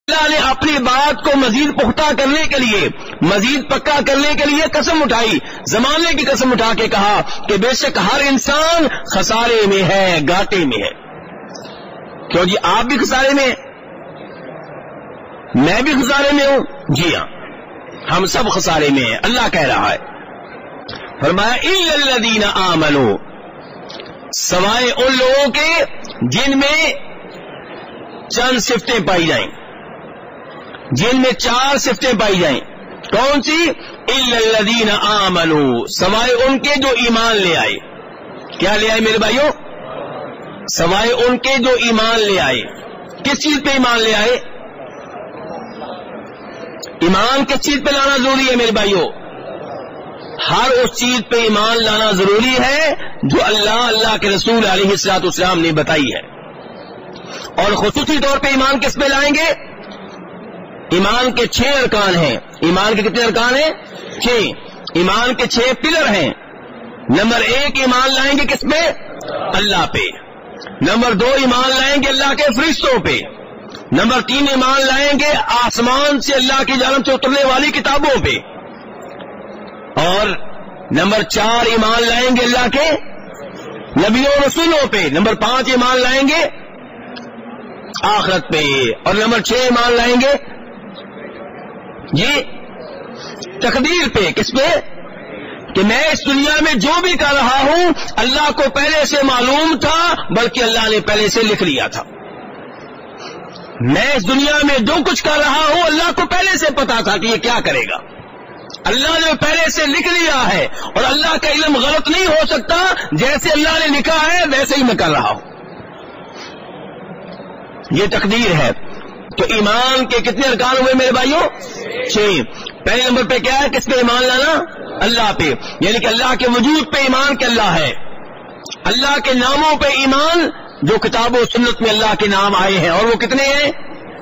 اللہ نے اپنی بات کو مزید پختہ کرنے کے لیے، مزید پکا کرنے کے لیے قسم اٹھائی، زمانے کی قسم اٹھا کے کہا کہ بے شک ہر انسان خسارے میں ہے، گھاٹے میں ہے۔ کیوں جی؟ آپ بھی خسارے میں ہیں، میں بھی خسارے میں ہوں، جی ہاں ہم سب خسارے میں ہیں۔ اللہ کہہ رہا ہے، فرمایا الا الذین آمنوا، سوائے ان لوگوں کے جن میں چند صفتیں پائی جائیں، جن میں 4 صفتیں پائی جائیں۔ کون سی؟ الا الذین آمنوا، سوائے ان کے جو ایمان لے آئے۔ کیا لے آئے میرے بھائیوں؟ سوائے ان کے جو ایمان لے آئے۔ کس چیز پہ ایمان لے آئے؟ ایمان کس چیز پہ لانا ضروری ہے میرے بھائیوں؟ ہر اس چیز پہ ایمان لانا ضروری ہے جو اللہ کے رسول علیہ الصلوۃ والسلام نے بتائی ہے۔ اور خصوصی طور پہ ایمان کس پہ لائیں گے؟ ایمان کے 6 ارکان ہیں۔ ایمان کے کتنے ارکان ہیں؟ 6۔ ایمان کے 6 پلر ہیں۔ نمبر 1 ایمان لائیں گے کس پہ؟ اللہ پہ۔ نمبر 2 ایمان لائیں گے اللہ کے فرشتوں پہ۔ نمبر 3 ایمان لائیں گے آسمان سے اللہ کی جانب سے اترنے والی کتابوں پہ۔ اور نمبر 4 ایمان لائیں گے اللہ کے نبیوں و رسولوں پہ۔ نمبر 5 ایمان لائیں گے آخرت پہ۔ اور نمبر 6 ایمان لائیں گے جی تقدیر پہ۔ کس پہ؟ کہ میں اس دنیا میں جو بھی کر رہا ہوں اللہ کو پہلے سے معلوم تھا، بلکہ اللہ نے پہلے سے لکھ لیا تھا۔ میں اس دنیا میں جو کچھ کر رہا ہوں اللہ کو پہلے سے پتا تھا کہ یہ کیا کرے گا، اللہ نے پہلے سے لکھ لیا ہے۔ اور اللہ کا علم غلط نہیں ہو سکتا، جیسے اللہ نے لکھا ہے ویسے ہی میں کر رہا ہوں، یہ تقدیر ہے۔ تو ایمان کے کتنے ارکان ہوئے میرے بھائیوں؟ 6۔ پہلے نمبر پہ کیا ہے؟ کس پہ ایمان لانا؟ اللہ پہ، یعنی کہ اللہ کے وجود پہ ایمان کہ اللہ ہے۔ اللہ کے ناموں پہ ایمان، جو کتاب و سنت میں اللہ کے نام آئے ہیں، اور وہ کتنے ہیں؟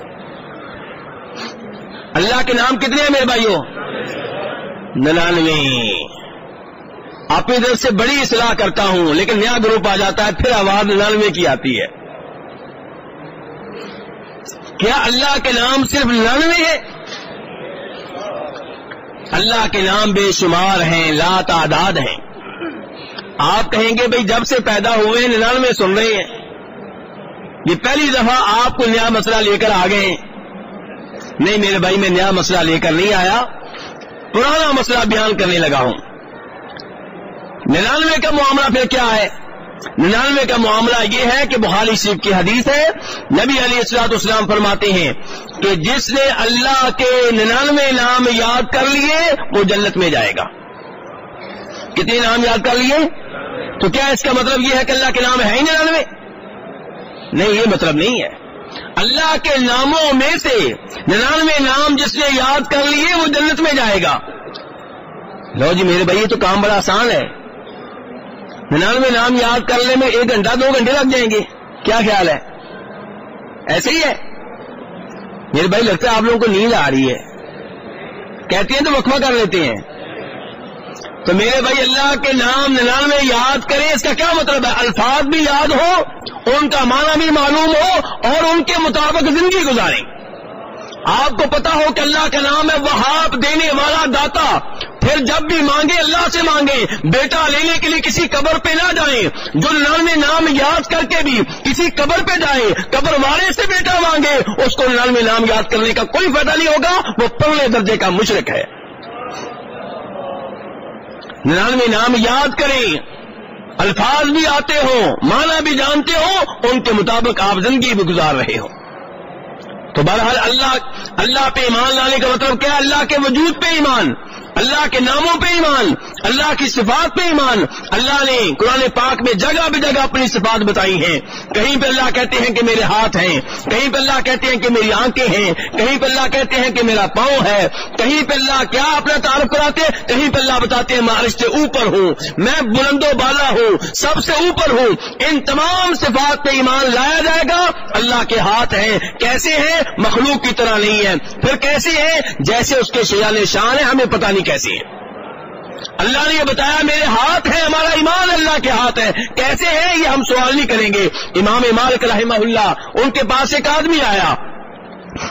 اللہ کے نام کتنے ہیں میرے بھائیوں؟ 99۔ اپنی طرف سے بڑی اصلاح کرتا ہوں، لیکن نیا گروپ آ جاتا ہے پھر آواز 99 کی آتی ہے۔ کیا اللہ کے نام صرف 99 ہے؟ اللہ کے نام بے شمار ہیں، لا تعداد ہیں۔ آپ کہیں گے بھئی جب سے پیدا ہوئے 99 سن رہے ہیں، یہ پہلی دفعہ آپ کو نیا مسئلہ لے کر آ گئے ہیں۔ نہیں میرے بھائی، میں نیا مسئلہ لے کر نہیں آیا، پرانا مسئلہ بیان کرنے لگا ہوں۔ 99 کا معاملہ پھر کیا ہے؟ 99 کا معاملہ یہ ہے کہ بخاری شریف کی حدیث ہے، نبی علیہ الصلوۃ والسلام فرماتے ہیں کہ جس نے اللہ کے 99 نام یاد کر لیے وہ جنت میں جائے گا۔ کتنے نام یاد کر لیے؟ تو کیا اس کا مطلب یہ ہے کہ اللہ کے نام ہے ہی 99؟ نہیں، یہ مطلب نہیں ہے۔ اللہ کے ناموں میں سے 99 نام جس نے یاد کر لیے وہ جنت میں جائے گا۔ لو جی میرے بھائی، یہ تو کام بڑا آسان ہے۔ 99 نام یاد کرنے میں 1 گھنٹہ 2 گھنٹے لگ جائیں گے، کیا خیال ہے؟ ایسے ہی ہے میرے بھائی؟ لگتا ہے آپ لوگوں کو نیند آ رہی ہے، کہتے ہیں تو وقفہ کر لیتے ہیں۔ تو میرے بھائی اللہ کے نام 99 یاد کریں، اس کا کیا مطلب ہے؟ الفاظ بھی یاد ہو، ان کا معنی بھی معلوم ہو، اور ان کے مطابق زندگی گزاریں۔ آپ کو پتا ہو کہ اللہ کا نام ہے وہاب، دینے والا، داتا۔ پھر جب بھی مانگے اللہ سے مانگیں، بیٹا لینے کے لیے کسی قبر پہ نہ جائیں۔ جو 99 نام یاد کر کے بھی کسی قبر پہ جائے، قبر والے سے بیٹا مانگے، اس کو 99 نام یاد کرنے کا کوئی فائدہ نہیں ہوگا، وہ پہلے درجے کا مشرک ہے۔ 99 نام یاد کریں، الفاظ بھی آتے ہوں، معنی بھی جانتے ہوں، ان کے مطابق آپ زندگی بھی گزار رہے ہو۔ تو بہرحال اللہ پہ ایمان لانے کا مطلب کیا ہے؟ اللہ کے وجود پہ ایمان، اللہ کے ناموں پہ ایمان، اللہ کی صفات پہ ایمان۔ اللہ نے قرآن پاک میں جگہ بہ جگہ اپنی صفات بتائی ہیں۔ کہیں پہ اللہ کہتے ہیں کہ میرے ہاتھ ہیں، کہیں پہ اللہ کہتے ہیں کہ میری آنکھیں ہیں، کہیں پہ اللہ کہتے ہیں کہ میرا پاؤں ہے، کہیں پہ اللہ کیا اپنا تعارف کراتے ہیں، کہیں پہ اللہ بتاتے ہیں میں عرش سے اوپر ہوں، میں بلند و بالا ہوں، سب سے اوپر ہوں۔ ان تمام صفات پہ ایمان لایا جائے گا۔ اللہ کے ہاتھ ہیں، کیسے ہیں؟ مخلوق کی طرح نہیں ہے۔ پھر کیسے ہیں؟ جیسے اس کے شیان شان ہے، ہمیں پتہ نہیں کیسے ہے۔ اللہ نے یہ بتایا میرے ہاتھ ہیں، ہمارا ایمان اللہ کے ہاتھ ہے، کیسے ہیں یہ ہم سوال نہیں کریں گے۔ امام مالک رحمہ اللہ، ان کے پاس ایک آدمی آیا،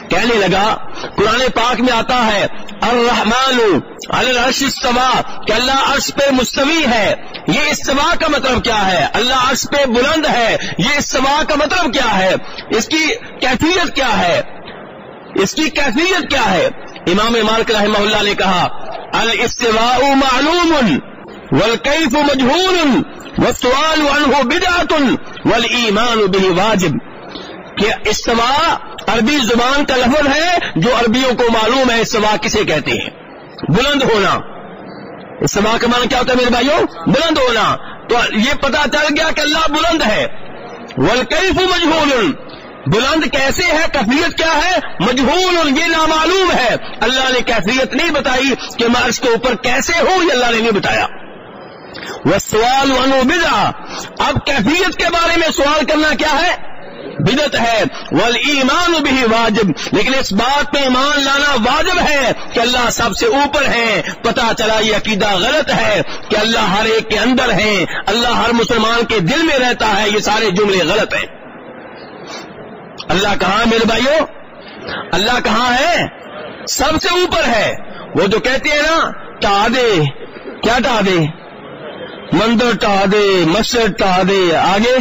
کہنے لگا قرآن پاک میں آتا ہے الرحمن علی العرش استوى کہ اللہ عرش پہ مستوی ہے. یہ استوا کا مطلب کیا ہے؟ اللہ عرش پہ بلند ہے. یہ استوا کا مطلب کیا ہے؟ اس کی کیفیت کیا ہے؟ اس کی کیفیت کیا ہے؟ امام مالک رحمہ اللہ نے کہا الاستواء معلوم والکیف مجہول والسؤال عنہ بدعۃ والایمان به واجب. کہ استوا عربی زبان کا لفظ ہے جو عربیوں کو معلوم ہے. استوا کسے کہتے ہیں؟ بلند ہونا. استوا کا معنی کیا ہوتا ہے میرے بھائیوں؟ بلند ہونا. تو یہ پتا چل گیا کہ اللہ بلند ہے. والکیف مجہول، بلند کیسے ہے، کیفیت کیا ہے؟ مجہول، یہ نامعلوم ہے. اللہ نے کیفیت نہیں بتائی کہ میں عرش کے اوپر کیسے ہوں، یہ اللہ نے نہیں بتایا. والسؤال عنہ بدعۃ، اب کیفیت کے بارے میں سوال کرنا کیا ہے؟ بدعت ہے. والایمان به واجب، لیکن اس بات پہ ایمان لانا واجب ہے کہ اللہ سب سے اوپر ہے. پتا چلا یہ عقیدہ غلط ہے کہ اللہ ہر ایک کے اندر ہے، اللہ ہر مسلمان کے دل میں رہتا ہے. یہ سارے جملے غلط ہیں. اللہ کہاں میرے بھائیوں؟ اللہ کہاں ہے؟ سب سے اوپر ہے. وہ جو کہتے ہیں نا ٹا دے، کیا ٹا دے؟ مندر ٹا دے، مسجد ٹا دے، آگے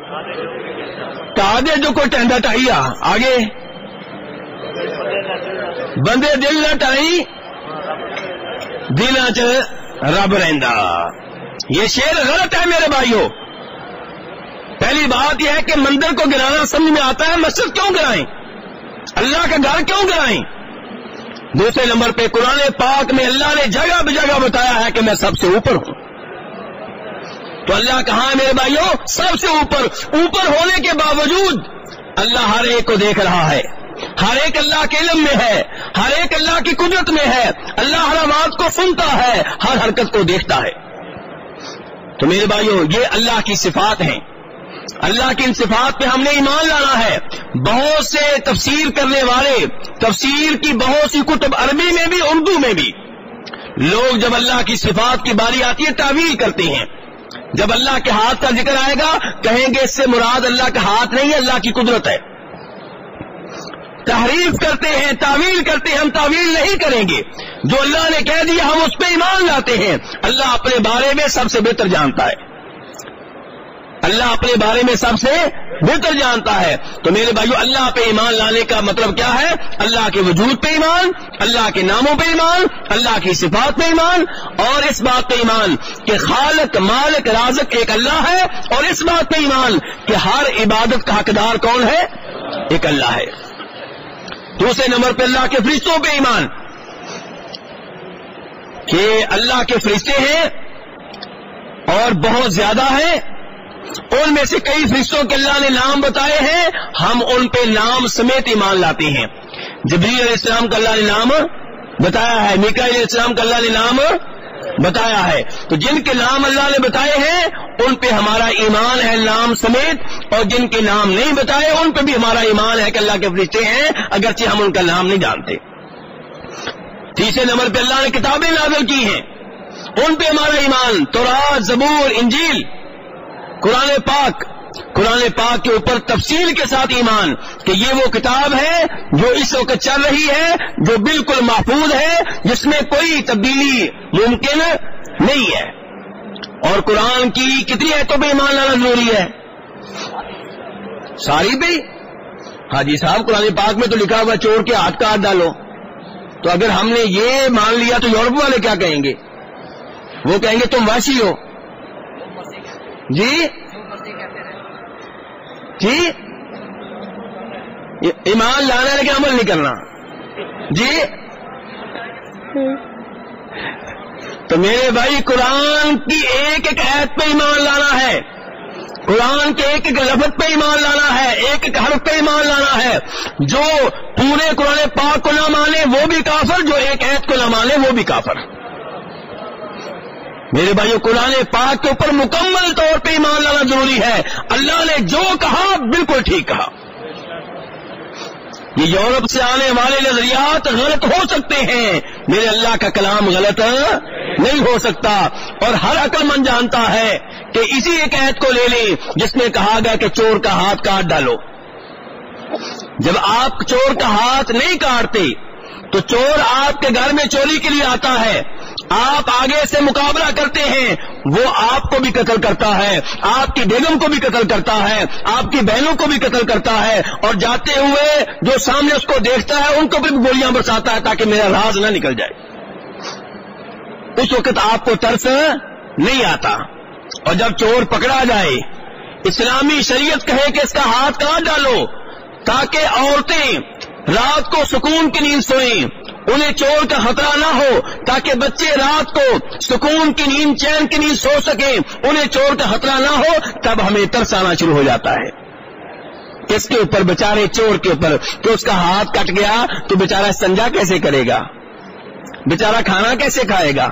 ٹا دے جو کوئی ٹینڈا ٹائیا، آگے بندے دل نہ ٹائی دل چ رب رہندا. یہ شعر غلط ہے میرے بھائیوں. پہلی بات یہ ہے کہ مندر کو گرانا سمجھ میں آتا ہے، مسجد کیوں گرائیں؟ اللہ کا گھر کیوں گرائیں؟ دوسرے نمبر پہ قرآن پاک میں اللہ نے جگہ بجگہ بتایا ہے کہ میں سب سے اوپر ہوں. تو اللہ کہاں ہے میرے بھائیوں؟ سب سے اوپر. اوپر ہونے کے باوجود اللہ ہر ایک کو دیکھ رہا ہے. ہر ایک اللہ کے علم میں ہے، ہر ایک اللہ کی قدرت میں ہے. اللہ ہر آواز کو سنتا ہے، ہر حرکت کو دیکھتا ہے. تو میرے بھائیوں یہ اللہ کی صفات ہیں. اللہ کی ان صفات پہ ہم نے ایمان لانا ہے. بہت سے تفسیر کرنے والے، تفسیر کی بہت سی کتب عربی میں بھی اردو میں بھی، لوگ جب اللہ کی صفات کی باری آتی ہے تعویل کرتے ہیں. جب اللہ کے ہاتھ کا ذکر آئے گا کہیں گے اس سے مراد اللہ کا ہاتھ نہیں ہے، اللہ کی قدرت ہے. تحریف کرتے ہیں، تعویل کرتے ہیں. ہم تعویل نہیں کریں گے. جو اللہ نے کہہ دیا ہم اس پہ ایمان لاتے ہیں. اللہ اپنے بارے میں سب سے بہتر جانتا ہے. اللہ اپنے بارے میں سب سے بہتر جانتا ہے. تو میرے بھائیو اللہ پہ ایمان لانے کا مطلب کیا ہے؟ اللہ کے وجود پہ ایمان، اللہ کے ناموں پہ ایمان، اللہ کی صفات پہ ایمان، اور اس بات پہ ایمان کہ خالق مالک رازق ایک اللہ ہے، اور اس بات پہ ایمان کہ ہر عبادت کا حقدار کون ہے؟ ایک اللہ ہے. دوسرے نمبر پہ اللہ کے فرشتوں پہ ایمان کہ اللہ کے فرشتے ہیں اور بہت زیادہ ہیں. ان میں سے کئی فرشتوں کے اللہ نے نام بتائے ہیں، ہم ان پہ نام سمیت ایمان لاتے ہیں. جبریل علیہ السلام کا اللہ نے نام بتایا ہے، میکائیل علیہ السلام کا اللہ نے نام بتایا ہے. تو جن کے نام اللہ نے بتائے ہیں ان پہ ہمارا ایمان ہے نام سمیت، اور جن کے نام نہیں بتائے ان پہ بھی ہمارا ایمان ہے کہ اللہ کے فرشتے ہیں اگرچہ ہم ان کا نام نہیں جانتے. تیسرے نمبر پہ اللہ نے کتابیں نازل کی ہیں، ان پہ ہمارا ایمان. تورات، زبور، انجیل، قرآن پاک کے اوپر تفصیل کے ساتھ ایمان کہ یہ وہ کتاب ہے جو اس وقت چل رہی ہے، جو بالکل محفوظ ہے، جس میں کوئی تبدیلی ممکن نہیں ہے. اور قرآن کی کتنی آیتوں پہ ایمان لانا ضروری ہے؟ ساری پہ. حاجی صاحب قرآن پاک میں تو لکھا ہوا چور کے ہاتھ کا ہاتھ ڈالو. تو اگر ہم نے یہ مان لیا تو یورپ والے کیا کہیں گے؟ وہ کہیں گے تم وحشی ہو. جی جی ایمان لانا لیکن عمل نہیں کرنا. جی تو میرے بھائی قرآن کی ایک ایک آیت پہ ایمان لانا ہے، قرآن کے ایک ایک لفظ پہ ایمان لانا ہے، ایک ایک حرف پہ ایمان لانا ہے. جو پورے قرآن پاک کو نہ مانے وہ بھی کافر، جو ایک آیت کو نہ مانے وہ بھی کافر. میرے بھائیو قرآن پاک کے اوپر مکمل طور پہ ایمان لانا ضروری ہے. اللہ نے جو کہا بالکل ٹھیک کہا. یہ یورپ سے آنے والے نظریات غلط ہو سکتے ہیں، میرے اللہ کا کلام غلط نہیں ہو سکتا. اور ہر عقل مند جانتا ہے کہ اسی ایک آیت کو لے لیں جس میں کہا گیا کہ چور کا ہاتھ کاٹ ڈالو. جب آپ چور کا ہاتھ نہیں کاٹتے تو چور آپ کے گھر میں چوری کے لیے آتا ہے، آپ آگے سے مقابلہ کرتے ہیں، وہ آپ کو بھی قتل کرتا ہے، آپ کی بیگم کو بھی قتل کرتا ہے، آپ کی بہنوں کو بھی قتل کرتا ہے، اور جاتے ہوئے جو سامنے اس کو دیکھتا ہے ان کو بھی گولیاں برساتا ہے تاکہ میرا راز نہ نکل جائے۔ اس وقت آپ کو ترس نہیں آتا، اور جب چور پکڑا جائے اسلامی شریعت کہے کہ اس کا ہاتھ کاٹ ڈالو تاکہ عورتیں رات کو سکون کی نیند سوئیں، انہیں چور کا خطرہ نہ ہو، تاکہ بچے رات کو سکون کی نیند چین کی نیند سو سکیں، انہیں چور کا خطرہ نہ ہو، تب ہمیں ترس آنا شروع ہو جاتا ہے۔ اس کے اوپر بیچارے چور کے اوپر کہ اس کا ہاتھ کٹ گیا تو بیچارہ استنجا کیسے کرے گا، بیچارہ کھانا کیسے کھائے گا؟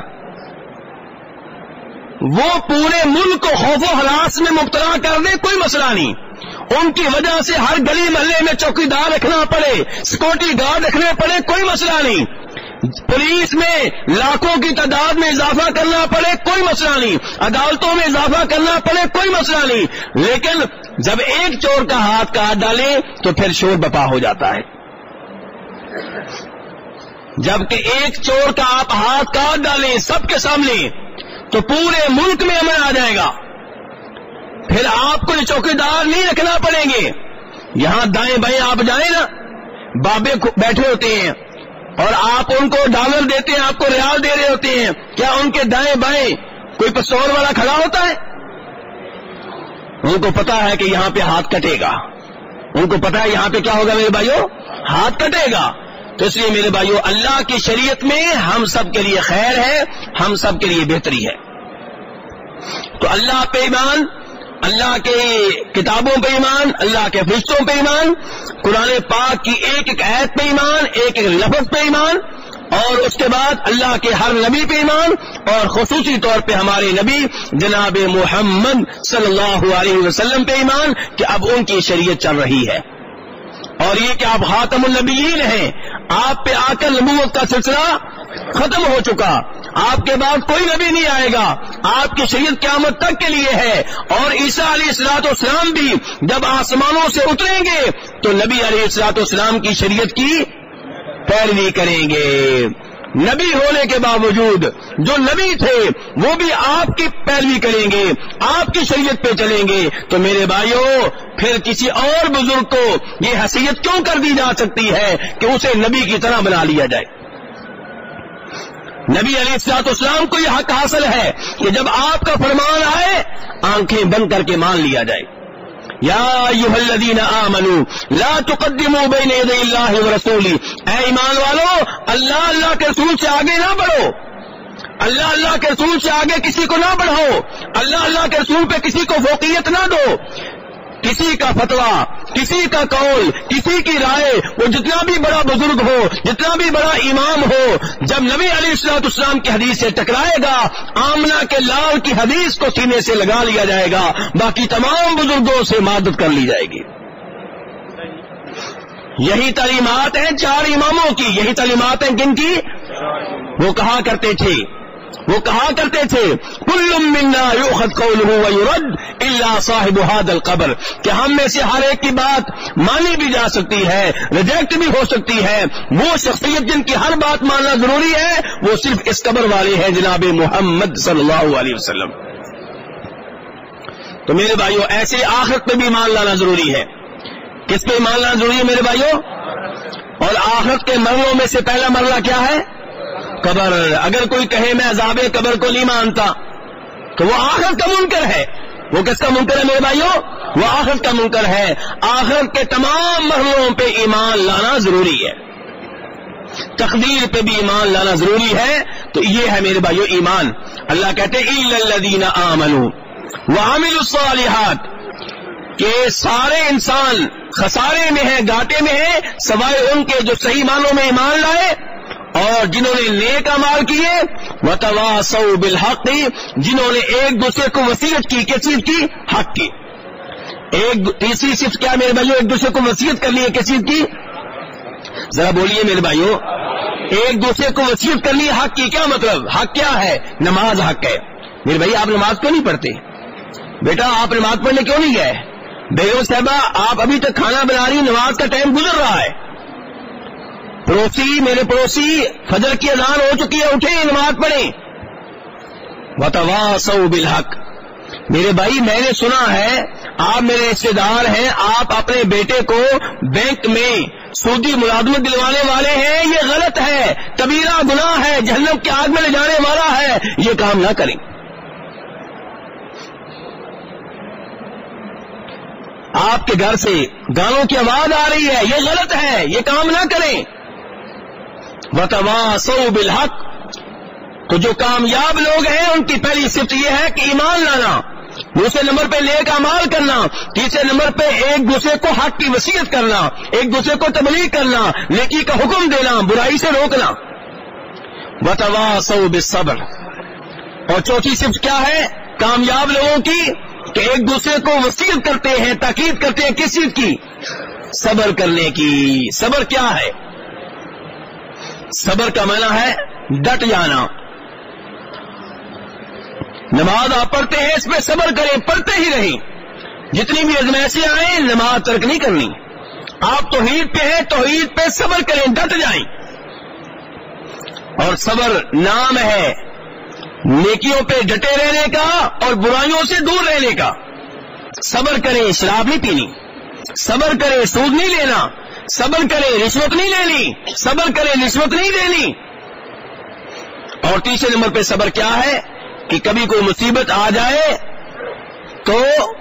وہ پورے ملک کو خوف و ہراس میں مبتلا کر دے کوئی مسئلہ نہیں، ان کی وجہ سے ہر گلی محلے میں چوکیدار رکھنا پڑے، سیکورٹی گارڈ رکھنے پڑے، کوئی مسئلہ نہیں، پولیس میں لاکھوں کی تعداد میں اضافہ کرنا پڑے، کوئی مسئلہ نہیں، عدالتوں میں اضافہ کرنا پڑے، کوئی مسئلہ نہیں، لیکن جب ایک چور کا ہاتھ کاٹ ڈالے تو پھر شور بپا ہو جاتا ہے۔ جبکہ ایک چور کا آپ ہاتھ کاٹ ڈالیں سب کے سامنے تو پورے ملک میں امن آ جائے گا، پھر آپ کو چوکیدار نہیں رکھنا پڑیں گے۔ یہاں دائیں بائیں آپ جائیں نا، بابے بیٹھے ہوتے ہیں اور آپ ان کو ڈالر دیتے ہیں، آپ کو ریال دے رہے ہوتے ہیں، کیا ان کے دائیں بائیں کوئی پستول والا کھڑا ہوتا ہے؟ ان کو پتا ہے کہ یہاں پہ ہاتھ کٹے گا، ان کو پتا ہے یہاں پہ کیا ہوگا میرے بھائیوں، ہاتھ کٹے گا۔ تو اس لیے میرے بھائیوں اللہ کی شریعت میں ہم سب کے لیے خیر ہے، ہم سب کے لیے بہتری ہے۔ تو اللہ پہ ایمان، اللہ کے کتابوں پہ ایمان، اللہ کے فرشتوں پہ ایمان، قرآن پاک کی ایک ایک آیت پہ ایمان، ایک ایک لفظ پہ ایمان، اور اس کے بعد اللہ کے ہر نبی پہ ایمان، اور خصوصی طور پہ ہمارے نبی جناب محمد صلی اللہ علیہ وسلم پہ ایمان کہ اب ان کی شریعت چل رہی ہے، اور یہ کہ آپ خاتم النبیین ہیں، آپ پہ آ کر نبوت کا سلسلہ ختم ہو چکا، آپ کے بعد کوئی نبی نہیں آئے گا، آپ کی شریعت قیامت تک کے لیے ہے، اور عیسیٰ علیہ السلام بھی جب آسمانوں سے اتریں گے تو نبی علیہ السلام کی شریعت کی پیروی کریں گے۔ نبی ہونے کے باوجود جو نبی تھے وہ بھی آپ کی پیروی کریں گے، آپ کی شریعت پہ چلیں گے۔ تو میرے بھائیوں پھر کسی اور بزرگ کو یہ حیثیت کیوں کر دی جا سکتی ہے کہ اسے نبی کی طرح بنا لیا جائے؟ نبی علیہ السلام کو یہ حق حاصل ہے کہ جب آپ کا فرمان آئے آنکھیں بند کر کے مان لیا جائے۔ یا ایھا الذین آمنوا لا تقدموا بین یدی اللہ ورسولہ، اے ایمان والو اللہ کے رسول سے آگے نہ بڑھو، اللہ کے رسول سے آگے کسی کو نہ بڑھاؤ، اللہ کے رسول پہ کسی کو فوقیت نہ دو، کسی کا فتویٰ، کسی کا قول، کسی کی رائے، وہ جتنا بھی بڑا بزرگ ہو، جتنا بھی بڑا امام ہو، جب نبی علیہ السلام کی حدیث سے ٹکرائے گا آمنہ کے لال کی حدیث کو سینے سے لگا لیا جائے گا، باقی تمام بزرگوں سے مدد کر لی جائے گی۔ یہی تعلیمات ہیں چار اماموں کی، یہی تعلیمات ہیں کن کی؟ وہ کہا کرتے تھے کل منا یؤخذ قولہ ویرد الا صاحب هذا القبر، کہ ہم میں سے ہر ایک کی بات مانی بھی جا سکتی ہے، ریجیکٹ بھی ہو سکتی ہے، وہ شخصیت جن کی ہر بات ماننا ضروری ہے وہ صرف اس قبر والے ہیں جناب محمد صلی اللہ علیہ وسلم۔ تو میرے بھائیوں ایسے آخرت پہ بھی ایمان لانا ضروری ہے۔ کس پہ ایمان لانا ضروری ہے میرے بھائیوں؟ اور آخرت کے مرحلوں میں سے پہلا مرحلہ کیا ہے؟ قبر۔ اگر کوئی کہے میں عذاب قبر کو نہیں مانتا تو وہ آخرت کا منکر ہے۔ وہ کس کا منکر ہے میرے بھائیوں؟ وہ آخرت کا منکر ہے۔ آخرت کے تمام مرحلوں پہ ایمان لانا ضروری ہے، تقدیر پہ بھی ایمان لانا ضروری ہے۔ تو یہ ہے میرے بھائیوں ایمان۔ اللہ کہتے ہیں الا الذین آمنوا وعملوا الصالحات، کہ سارے انسان خسارے میں ہیں، گھاٹے میں ہیں سوائے ان کے جو صحیح معنوں میں ایمان لائے اور جنہوں نے نیک اعمال کیے، وتواصوا بالحق، جنہوں نے ایک دوسرے کو وصیت کی، کس چیز کی؟ حق کی۔ ایک تیسری صفت کیا میرے بھائیوں؟ ایک دوسرے کو وصیت کرنی ہے، کس چیز کی؟ ذرا بولیے میرے بھائیوں، ایک دوسرے کو وصیت کرنی ہے حق کی، کیا مطلب؟ حق کیا ہے؟ نماز حق ہے۔ میرے بھائی آپ نماز کیوں نہیں پڑھتے؟ بیٹا آپ نماز پڑھنے کیوں نہیں گئے؟ بیگم صاحبہ آپ ابھی تک کھانا بنا رہی، نماز کا ٹائم گزر رہا ہے، میرے پڑوسی فجر کی اذان ہو چکی ہے، اٹھیں نماز پڑھیں. وتواصوا بالحق. میرے بھائی میں نے سنا ہے آپ میرے رشتے دار ہیں، آپ اپنے بیٹے کو بینک میں سودی ملازمت دلوانے والے ہیں، یہ غلط ہے، کبیرہ گناہ ہے، جہنم کی آگ میں لے جانے والا ہے، یہ کام نہ کریں. آپ کے گھر سے گانوں کی آواز آ رہی ہے، یہ غلط ہے، یہ کام نہ کریں. وتواصوا بالحق. تو جو کامیاب لوگ ہیں ان کی پہلی صفت یہ ہے کہ ایمان لانا، دوسرے نمبر پہ نیک اعمال کرنا، تیسرے نمبر پہ ایک دوسرے کو حق کی وصیت کرنا، ایک دوسرے کو تبلیغ کرنا، نیکی کا حکم دینا، برائی سے روکنا. وتواصوا بالصبر. اور چوتھی صفت کیا ہے کامیاب لوگوں کی کہ ایک دوسرے کو وصیت کرتے ہیں، تاکید کرتے ہیں کس چیز کی؟ صبر کرنے کی. صبر کیا ہے؟ صبر کا معنی ہے ڈٹ جانا. نماز آپ پڑھتے ہیں، اس پہ صبر کریں، پڑھتے ہی رہیں، جتنی بھی ازمائشیں آئیں نماز ترک نہیں کرنی. آپ توحید پہ ہیں، توحید پہ صبر کریں، ڈٹ جائیں. اور صبر نام ہے نیکیوں پہ ڈٹے رہنے کا اور برائیوں سے دور رہنے کا. صبر کریں، شراب نہیں پینی، صبر کریں، سود نہیں لینا، صبر کریں، رشوت نہیں لینی، صبر کریں، رشوت نہیں دینی. اور تیسرے نمبر پہ صبر کیا ہے کہ کبھی کوئی مصیبت آ جائے تو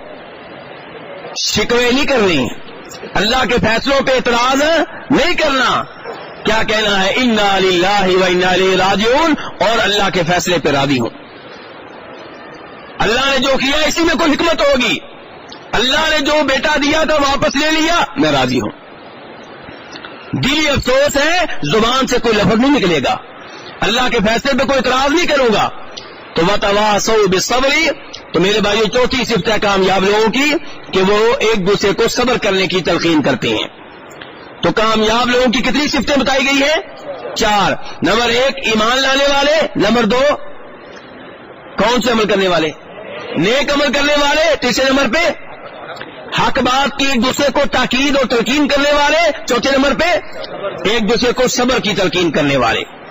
شکوے نہیں کرنی، اللہ کے فیصلوں پہ اعتراض نہیں کرنا. کیا کہنا ہے؟ انا للہ و انا الیہ راجعون، اور اللہ کے فیصلے پہ راضی ہوں. اللہ نے جو کیا اسی میں کوئی حکمت ہوگی، اللہ نے جو بیٹا دیا تھا واپس لے لیا، میں راضی ہوں. دلی افسوس ہے زبان سے کوئی لفظ نہیں نکلے گا، اللہ کے فیصلے پہ کوئی اعتراض نہیں کروں گا. تو وتواصوا بالصبر. تو میرے بھائیو چوتھی صفت ہے کامیاب لوگوں کی کہ وہ ایک دوسرے کو صبر کرنے کی تلقین کرتے ہیں. تو کامیاب لوگوں کی کتنی صفتیں بتائی گئی ہیں؟ 4. نمبر 1 ایمان لانے والے، نمبر 2 کون سے عمل کرنے والے؟ نیک عمل کرنے والے، تیسرے نمبر پہ حق بات کی ایک دوسرے کو تاکید اور تلقین کرنے والے، چوتھے نمبر پہ ایک دوسرے کو صبر کی تلقین کرنے والے.